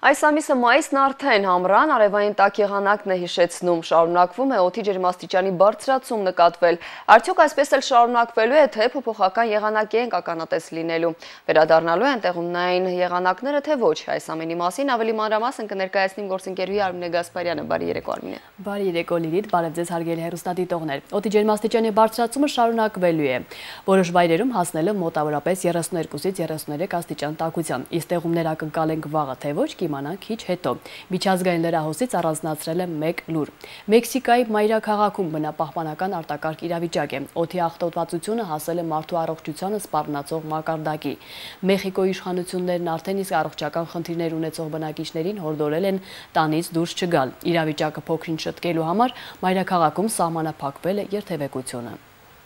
Այս ամիսը մայիսն արդեն ամռան, արևային տաք եղանակն է հիշեցնում, շարունակվում է օդի ջերմաստիճանի բարձրացում նկատվել։ Արդյոք այսպես էլ շարունակվելու է, թե փոփոխական եղանակի ենք ականատես լինելու։ Վերադառնալու են տեղումնային եղանակները, թե ոչ, այս ամենի մասին ավելի մանրամասն կներկայացնի գործընկերուհի Արմինե Գասպարյանը։ Բարի երեկո, Արմինե։ Բարի երեկո, Լիլիթ, բարև ձեզ հարգելի հեռուստադիտողներ։ Օդի ջերմաստիճանի բարձրացումը շարունակվելու է։ Որոշ վայրերում հասնելը մոտավորապես 32-ից 33 աստիճան տաքության։ Իսկ տեղումներ ակնկալենք վաղը, թե ոչ, կիմանանք քիչ հետո։ Միջազգային լրահոսից առանձնացրել է մեկ լուր։ Մեքսիկայի մայրաքաղաքում բնապահպանական արտակարգ իրավիճակ է։ Օդի աղտոտվածությունը հասել է մարդու առողջությանը սպառնացող մակարդակի։ Մեխիկոյի իշխանություններն արդեն իսկ առողջական խնդիրներ ունեցող բնակիչներին հորդորել են տանից դուրս չգալ։ Իրավիճակը փոքրինչ շտկելու համար մայրաքաղաքում սահմանափակվել է երթևեկությունը։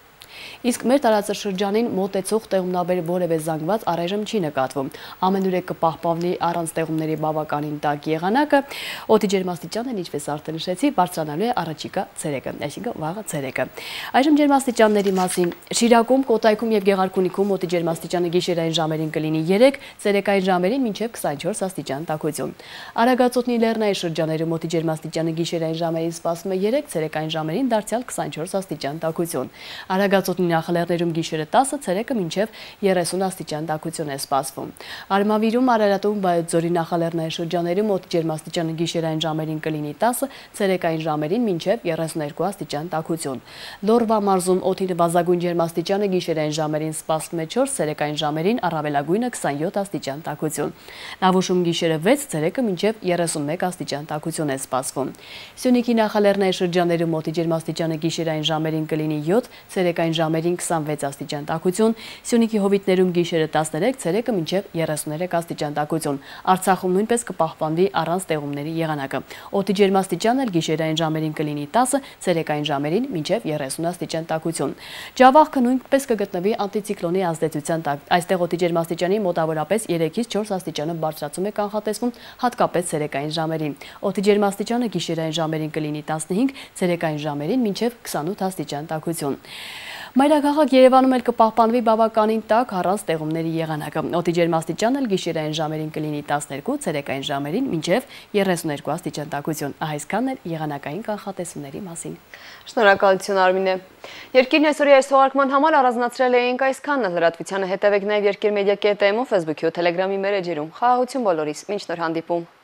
Իսկ մեր տարածաշրջանին մոտեցող տեղումնաբեր որևէ զանգված առայժմ չի նկատվում։ Ամենուրեք կպահպանվի առանց տեղումների բավականին տաք եղանակը։ Օդի ջերմաստիճանն, ինչպես արդեն նշեցի, բարձրանալու է առաջիկա ցերեկը, այսինքն վաղը ցերեկը։ Այժմ ջերմաստիճանների մասին։ Շիրակում, Կոտայքում եւ Գեղարքունիքում օդի ջերմաստիճանը գիշերային ժամերին կլինի 3, ցերեկային ժամերին մինչեւ 24 աստիճան տաքություն։ Արագածոտնի Լեռնային շրջաներում օդի ջերմաստիճանը գիշերային ժամերին սպասվում է 3, ցերեկային ժամերին դարձյալ 24 աստիճան տաքություն։ Արագածոտնի նախալեռներում գիշերը 10, ցերեկը մինչև 30 աստիճան տաքություն է սպասվում։ Արմավիրում, Արարատում, Վայոց-Ձորի նախալեռնային շրջաներում օդի ջերմաստիճանը գիշերային ժամերին կլինի 10, ցերեկային ժամերին մինչև 32 աստիճան տաքություն։ Լոռվա մարզում օդի նվազագույն ջերմաստիճանը գիշերային ժամերին սպասվում է 4, ցերեկային ժամերին առավելագույնը 27 աստիճան տաքություն։ Նավուշում գիշերը 6, ցերեկը մինչև 31 աստիճան տաքություն է սպասվում։ Սյունիքի նախալեռնային շրջաներում օդի ջերմաստիճանը գիշերային ժամերին կլինի 7, ցերեկային ժամերին 26 աստիճան տաքություն, Սյունիքի հովիտներում գիշերը 13, ցերեկը մինչև 33 աստիճան տաքություն։ Արցախում նույնպես կպահպանվի առանց տեղումների եղանակը։ Օդի ջերմաստիճանն էլ գիշերային ժամերին կլինի 10, ցերեկային ժամերին մինչև 30 աստիճան տաքություն։ Ջավախքը նույնպես կգտնվի անտիցիկլոնի ազդեցության տակ։ Այստեղ օդի ջերմաստիճանի մոտավորապես 3-ից 4 աստիճանը բարձրացում է կանխատեսվում, հատկապես ցերեկային ժամերին։ Օդի ջերմաստիճանը գիշերային ժամերին կլինի 15, ցերեկային ժամերին մինչև 28 աստիճան տաքություն։ Մայրաքաղաք Երևանում էլ կպահպանվի բավականին տաք առանց տեղումների եղանակը։ Օդի ջերմաստիճանն էլ գիշերային ժամերին կլինի 12, ցերեկային ժամերին մինչև 32 աստիճան տաքություն։ Այսքանն էլ եղանակային կանխատեսումների մասին։ Շնորհակալություն, Արմինե։ Երկիրն այսօրի այս թողարկման համար առանձնացրել էինք այսքանը։ Լրատվությանը հետևեք նաև Երկիր Մեդիա.am-ում, Facebook-ի ու Telegram-ի մեր էջերում։ Խաղաղություն բոլորիս։ Մինչ նոր հանդիպում։